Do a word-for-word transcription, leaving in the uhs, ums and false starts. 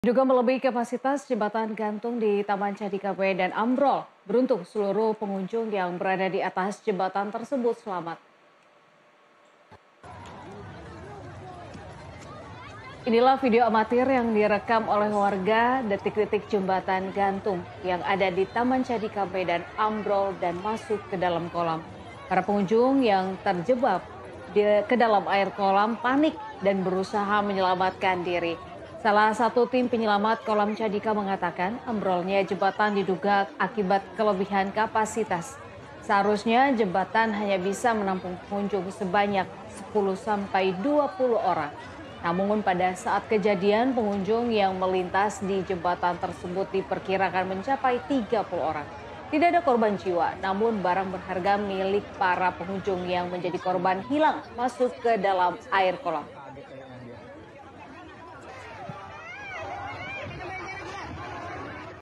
Juga melebihi kapasitas jembatan gantung di Taman Candi Kabayan dan ambrol. Beruntung seluruh pengunjung yang berada di atas jembatan tersebut selamat. Inilah video amatir yang direkam oleh warga detik-detik jembatan gantung yang ada di Taman Candi Kabayan dan ambrol dan masuk ke dalam kolam. Para pengunjung yang terjebak di, ke dalam air kolam panik dan berusaha menyelamatkan diri. Salah satu tim penyelamat kolam Candika mengatakan ambrolnya jembatan diduga akibat kelebihan kapasitas. Seharusnya jembatan hanya bisa menampung pengunjung sebanyak sepuluh sampai dua puluh orang. Namun pada saat kejadian pengunjung yang melintas di jembatan tersebut diperkirakan mencapai tiga puluh orang. Tidak ada korban jiwa, namun barang berharga milik para pengunjung yang menjadi korban hilang masuk ke dalam air kolam.